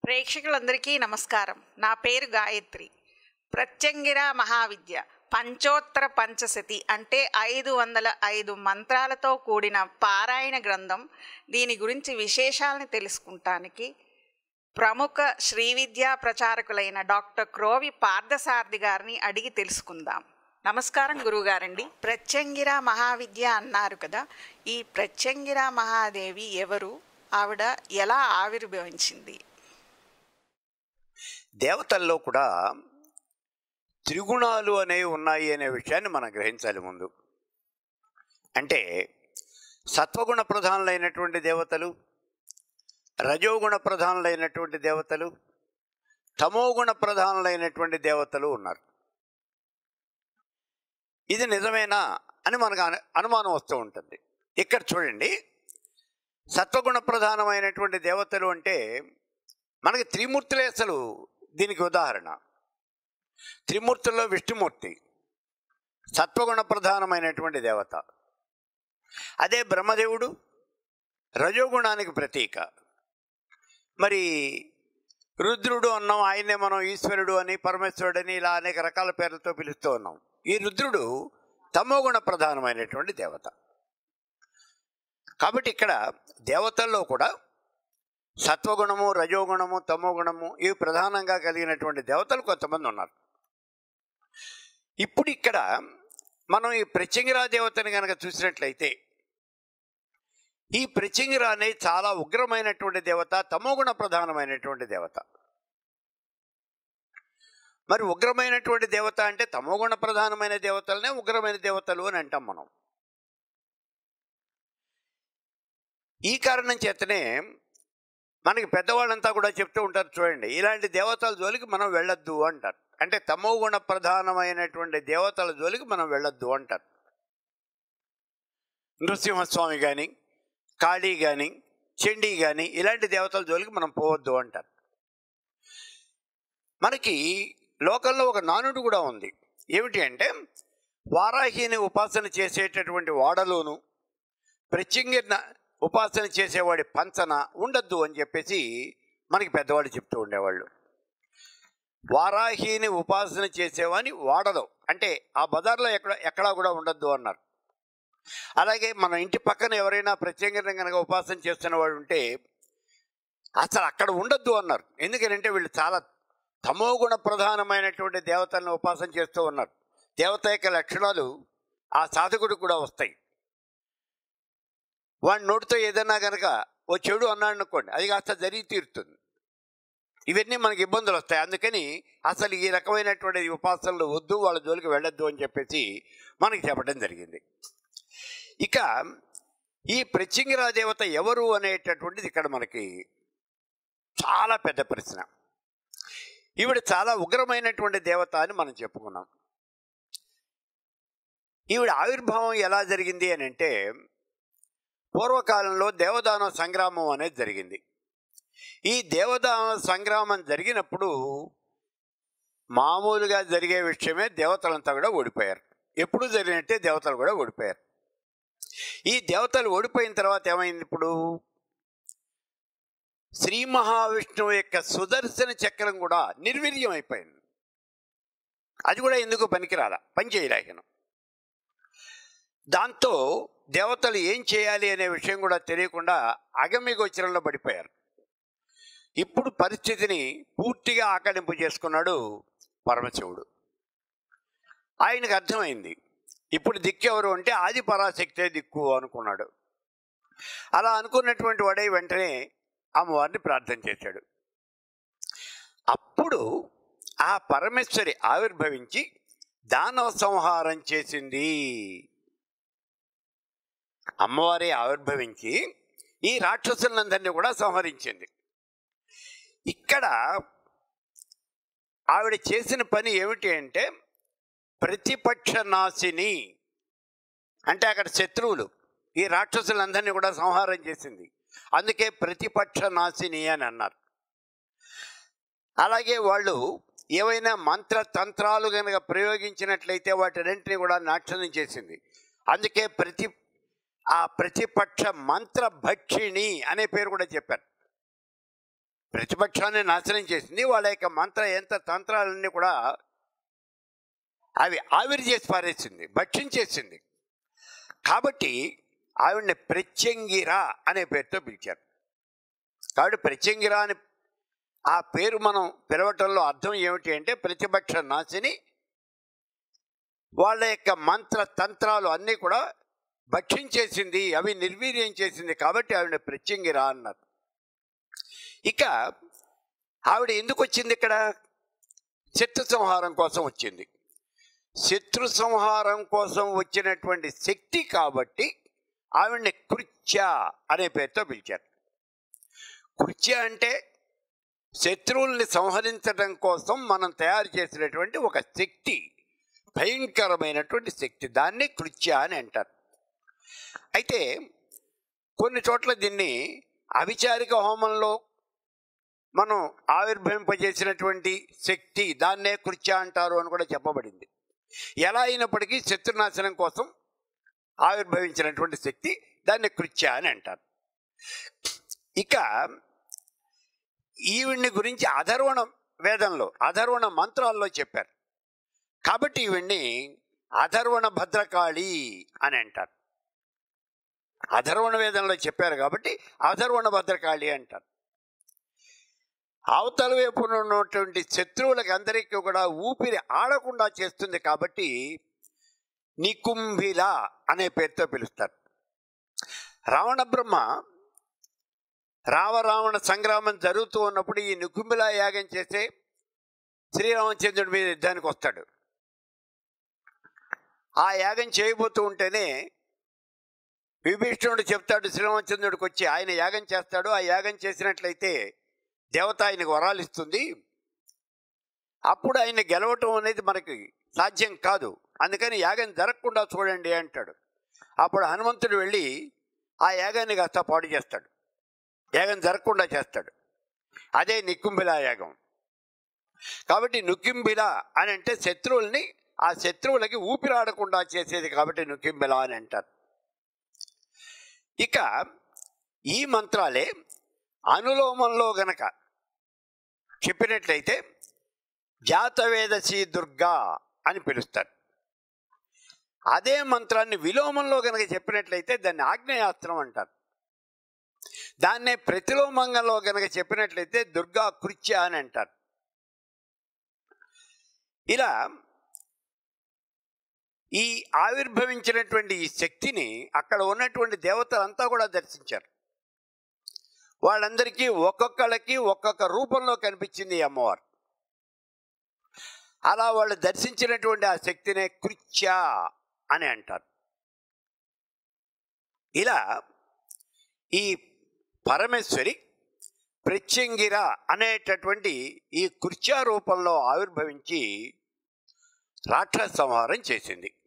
ప్రేక్షకులందరికీ నమస్కారం. నా పేరు గాయత్రి. ప్రత్యంగిర మహావిద్య పంచోత్తర పంచశతి అంటే 505 మంత్రాలతో కూడిన పారాయణ గ్రంథం. దీని గురించి విశేషాలను తెలుసుకుంటానికి ప్రముఖ శ్రీ విద్యా ప్రచారకులైన డాక్టర్ క్రోవి పార్థసారథి గారిని అడిగి తెలుసుకుందాం. నమస్కారం గురువుగారండి. ప్రత్యంగిర మహావిద్య అన్నారు కదా, ఈ ప్రత్యంగిర మహాదేవి ఎవరు? ఆవిడ ఎలా ఆవిర్భవించింది? దేవతల్లో కూడా త్రిగుణాలు అనేవి ఉన్నాయి అనే విషయాన్ని మనం గ్రహించాలి ముందు. అంటే సత్వగుణ ప్రధానులైనటువంటి దేవతలు, రజోగుణ ప్రధానులైనటువంటి దేవతలు, తమోగుణ ప్రధానులైనటువంటి దేవతలు ఉన్నారు. ఇది నిజమేనా అని మనకు అనుమానం వస్తూ ఉంటుంది. ఇక్కడ చూడండి, సత్వగుణ ప్రధానమైనటువంటి దేవతలు అంటే మనకి త్రిమూర్తులే అసలు దీనికి ఉదాహరణ. త్రిమూర్తుల్లో విష్ణుమూర్తి సత్వగుణ ప్రధానమైనటువంటి దేవత. అదే బ్రహ్మదేవుడు రజోగుణానికి ప్రతీక. మరి రుద్రుడు అన్నాం, ఆయనే మనం ఈశ్వరుడు అని, పరమేశ్వరుడు అని, ఇలా అనేక రకాల పేర్లతో పిలుస్తూ ఉన్నాం. ఈ రుద్రుడు తమోగుణ ప్రధానమైనటువంటి దేవత. కాబట్టి ఇక్కడ దేవతల్లో కూడా సత్వగుణము, రజోగుణము, తమోగుణము ఇవి ప్రధానంగా కలిగినటువంటి దేవతలు కొంతమంది ఉన్నారు. ఇప్పుడు ఇక్కడ మనం ఈ ప్రత్యంగిరా దేవతని కనుక చూసినట్లయితే, ఈ ప్రత్యంగిరా అనేది చాలా ఉగ్రమైనటువంటి దేవత, తమోగుణ ప్రధానమైనటువంటి దేవత. మరి ఉగ్రమైనటువంటి దేవత అంటే తమోగుణ ప్రధానమైన దేవతలనే ఉగ్రమైన దేవతలు అని అంటాం మనం. ఈ కారణం చేతనే మనకి పెద్దవాళ్ళంతా కూడా చెప్తూ ఉంటారు, చూడండి, ఇలాంటి దేవతల జోలికి మనం వెళ్ళొద్దు అంటారు. అంటే తమోగుణ ప్రధానమైనటువంటి దేవతల జోలికి మనం వెళ్ళొద్దు అంటారు. నృసింహస్వామి కానీ, కాళీ కానీ, చండీ కానీ ఇలాంటి దేవతల జోలికి మనం పోవద్దు అంటారు. మనకి లోకంలో ఒక నానుడు కూడా ఉంది. ఏమిటి అంటే, వారాహిని ఉపాసన చేసేటటువంటి వాడలోను ప్రత్యంగిర ఉపాసన చేసేవాడి పంచన ఉండద్దు అని చెప్పేసి మనకి పెద్దవాళ్ళు చెప్తూ ఉండేవాళ్ళు. వారాహిని ఉపాసన చేసేవాని వాడలో అంటే ఆ బజార్లో ఎక్కడా కూడా ఉండద్దు అన్నారు. అలాగే మన ఇంటి పక్కన ఎవరైనా ప్రత్యంగిరం కనుక ఉపాసన చేస్తున్నవాడు ఉంటే అసలు అక్కడ ఉండద్దు అన్నారు. ఎందుకంటే వీళ్ళు చాలా తమోగుణ ప్రధానమైనటువంటి దేవతలను ఉపాసన చేస్తూ ఉన్నారు. దేవత యొక్క లక్షణాలు ఆ సాధకుడు కూడా వస్తాయి. వాడి నోటితో ఏదైనా కనుక ఓ చెడు అన్నాడు అనుకోండి, అది కాస్త జరిగి తీరుతుంది. ఇవన్నీ మనకి ఇబ్బందులు వస్తాయి. అందుకని అసలు ఈ రకమైనటువంటి ఉపాసనలు వద్దు, వాళ్ళ జోలికి వెళ్ళొద్దు అని చెప్పేసి మనకి చెప్పడం జరిగింది. ఇక ఈ ప్రత్యంగిరా దేవత ఎవరు అనేటటువంటిది ఇక్కడ మనకి చాలా పెద్ద ప్రశ్న. ఈవిడ చాలా ఉగ్రమైనటువంటి దేవత అని మనం చెప్పుకున్నాం. ఈవిడ ఆవిర్భావం ఎలా జరిగింది అని అంటే, పూర్వకాలంలో దేవదానవ సంగ్రామం అనేది జరిగింది. ఈ దేవదానవ సంగ్రామం జరిగినప్పుడు మామూలుగా జరిగే విషయమే, దేవతలంతా కూడా ఓడిపోయారు. ఎప్పుడు జరిగినట్టే దేవతలు కూడా ఓడిపోయారు. ఈ దేవతలు ఓడిపోయిన తర్వాత ఏమైంది? ఇప్పుడు శ్రీ మహావిష్ణువు యొక్క సుదర్శన చక్రం కూడా నిర్వీర్యం అయిపోయింది. అది కూడా ఎందుకు పనికిరాలా, పనిచేయలేకను. దాంతో దేవతలు ఏం చేయాలి అనే విషయం కూడా తెలియకుండా అగమ్యగోచరంలో పడిపోయారు. ఇప్పుడు పరిస్థితిని పూర్తిగా ఆకలింపు చేసుకున్నాడు పరమశివుడు. ఆయనకు అర్థమైంది, ఇప్పుడు దిక్కెవరు అంటే ఆది పరాశక్తే దిక్కు అనుకున్నాడు. అలా అనుకున్నటువంటి వాడే వెంటనే అమ్మవారిని ప్రార్థన చేశాడు. అప్పుడు ఆ పరమేశ్వరి ఆవిర్భవించి దానవ సంహారం చేసింది. అమ్మవారి ఆవిర్భవించి ఈ రాక్షసులందరినీ కూడా సంహరించింది. ఇక్కడ ఆవిడ చేసిన పని ఏమిటి అంటే ప్రతిపక్ష నాశిని. అంటే అక్కడ శత్రువులు, ఈ రాక్షసులందరినీ కూడా సంహారం చేసింది. అందుకే ప్రతిపక్ష నాశిని అని అన్నారు. అలాగే వాళ్ళు ఏవైనా మంత్ర తంత్రాలు కనుక ప్రయోగించినట్లయితే వాటిన్నింటినీ కూడా నాశనం చేసింది. అందుకే ప్రతిపక్ష మంత్ర భక్షిణి అనే పేరు కూడా చెప్పారు. ప్రతిపక్షాన్ని నాశనం చేసింది. వాళ్ళ యొక్క తంత్రాలన్నీ కూడా అవి ఆవిరి చేసి పారేసింది, భక్షించేసింది. కాబట్టి ఆవిడని ప్రత్యంగిర అనే పేరుతో పిలిచారు. కాబట్టి ప్రత్యంగిర అని ఆ పేరు మనం పిలవటంలో అర్థం ఏమిటి అంటే ప్రతిపక్ష నాశిని, వాళ్ళ యొక్క తంత్రాలు అన్నీ కూడా భక్షించేసింది, అవి నిర్వీర్యం చేసింది. కాబట్టి ఆవిడ ప్రత్యంగిర అన్నారు. ఇక ఆవిడ ఎందుకు వచ్చింది ఇక్కడ? శత్రు సంహారం కోసం వచ్చింది. శత్రు సంహారం కోసం వచ్చినటువంటి శక్తి కాబట్టి ఆవిడ్ని కృత్య అనే పేరుతో పిలిచారు. కృత్య అంటే శత్రువుల్ని సంహరించడం కోసం మనం తయారు చేసినటువంటి ఒక శక్తి, భయంకరమైనటువంటి శక్తి, దాన్ని కృత్య అని అంటారు. అయితే కొన్ని చోట్ల దీన్ని అవిచారిక హోమంలో మనం ఆవిర్భవింపజేసినటువంటి శక్తి, దాన్నే కృత్య అంటారు అని కూడా చెప్పబడింది. ఎలా అయినప్పటికీ శత్రునాశనం కోసం ఆవిర్భవించినటువంటి శక్తి, దాన్ని కృత్య అని అంటారు. ఇక ఈవిడ్ని గురించి అధర్వణ వేదంలో, అధర్వణ మంత్రాల్లో చెప్పారు. కాబట్టి ఈవిడ్ని అధర్వణ భద్రకాళి అని అంటారు. అధర్వణ వేదంలో చెప్పారు కాబట్టి అధర్వణ భద్రకాళి అంటారు. అవతల వైపున ఉన్నటువంటి శత్రువులకి అందరికీ కూడా ఊపిరి ఆడకుండా చేస్తుంది కాబట్టి నికుంభిల అనే పేరుతో పిలుస్తారు. రావణ బ్రహ్మ రావరావణ సంగ్రామం జరుగుతూ ఉన్నప్పుడు ఈ నికుంభిల యాగం చేసే శ్రీరామచంద్రుడి మీద యుద్ధానికి వస్తాడు. ఆ యాగం చేయబోతూ ఉంటేనే విభీషణుడు చెప్తాడు శ్రీరామచంద్రుడికి వచ్చి, ఆయన యాగం చేస్తాడు, ఆ యాగం చేసినట్లయితే దేవత ఆయనకు వరాలు ఇస్తుంది, అప్పుడు ఆయన గెలవటం అనేది మనకి సాధ్యం కాదు, అందుకని యాగం జరగకుండా చూడండి అంటాడు. అప్పుడు హనుమంతుడు వెళ్ళి ఆ యాగాన్ని కాస్త పాడు చేస్తాడు, యాగం జరగకుండా చేస్తాడు. అదే నికుంభిల యాగం. కాబట్టి నికుంభిల అని అంటే శత్రువుల్ని, ఆ శత్రువులకి ఊపిరాడకుండా చేసేది కాబట్టి నికుంభిల అని అంటారు. ఇక ఈ మంత్రాలే అనులోమంలో గనక చెప్పినట్లయితే జాతవేదశీ దుర్గా అని పిలుస్తారు. అదే మంత్రాన్ని విలోమంలో గనక చెప్పినట్లయితే దాన్ని ఆగ్నేయాస్త్రం అంటారు. దాన్నే ప్రతిలోమంలో గనక చెప్పినట్లయితే దుర్గా కృత్య అని అంటారు. ఇలా ఈ ఆవిర్భవించినటువంటి ఈ శక్తిని అక్కడ ఉన్నటువంటి దేవతలంతా కూడా దర్శించారు. వాళ్ళందరికీ ఒక్కొక్కళ్ళకి ఒక్కొక్క రూపంలో కనిపించింది ఈ అమ్మవారు. అలా వాళ్ళు దర్శించినటువంటి ఆ శక్తినే కృత్య అని అంటారు. ఇలా ఈ పరమేశ్వరి ప్రత్యంగిర అనేటటువంటి ఈ కృత్య రూపంలో ఆవిర్భవించి రాక్షస సంహారం చేసింది.